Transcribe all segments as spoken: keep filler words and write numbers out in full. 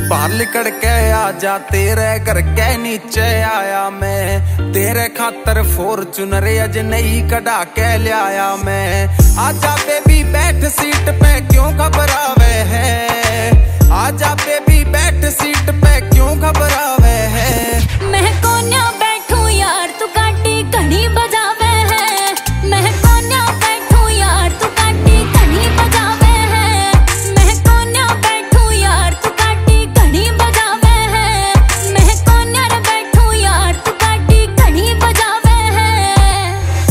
बाहर लिकड़ के आजा तेरे घर के नीचे आया मैं, तेरे खातर फॉर्च्यूनर अज नई कढ़ा के लिया मैं। आजा बेबी बैठ सीट पे क्यों घबरावे है, आजा बेबी बैठ सीट पे क्यों घबरावे है। मैं कोन्या बैठू यार तू काटी घड़ी बजावे है, मैं कोन्या बैठू यार तू काटी घड़ी बजावे है, मैं कोन्या बैठू यार तू काटी घड़ी बजावे है, मैं कोन्या बैठू यार तू काटी घड़ी बजावे है।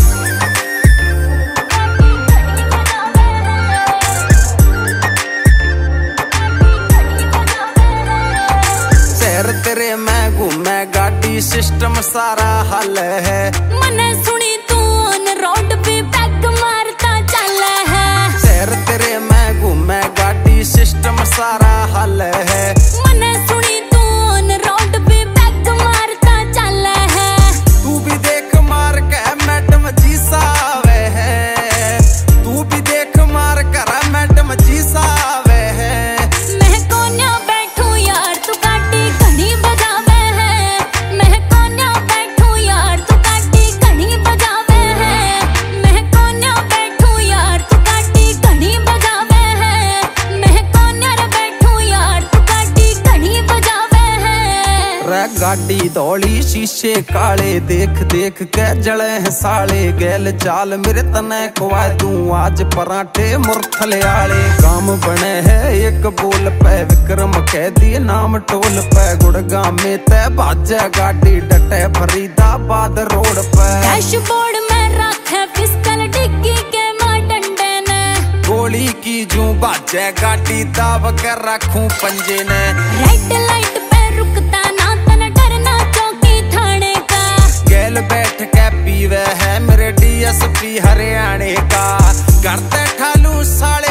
शहर तेरे मैं घूमे गाड़ी सिस्टम सारा हल है, मने सुनी तू ऑन रोड पे पैक मारता चल है। शहर तेरे मैं घूमे गाड़ी सिस्टम सारा हल है, मने सुनी तू ऑन रोड पे पैक मारता चल है। तू भी देख मार के मैडम जी सावे है, तू भी देख मार कर मैडम जी सावे है। मैं कोन्या बैठू यार तू काटी घड़ी बजावे है, मैं कोन्या बैठू यार तू काटी घड़ी बजावे है, मैं कोन्या बैठू यार तू काटी घड़ी बजावे है, मैं कोन्या बैठू यार तू काटी घड़ी बजावे है। रे गाड़ी दौड़ी शीशे काले देख देख के जले हैं साले, गैल चाल मेरे तने खुआ दूं आज पराठे मुरथले आले। काम बने है एक बोल पे विक्रम कह दिए नाम टोल पे, गुड़गांव में तय बाजे गाड़ी डटे फरीदाबाद रोड पे। डैशबोर्ड में रखे पिस्टल डिग्गी के मार डंडे ने, गोली की जू बाजे गाड़ी दाब कर रखूं पंजे ने। रेड लाइट पे रुकता ना तन डरना चौकी थाने का, गैल बैठ के पीवे है मेरे डीएसपी हरियाणे का, करते ठालू साले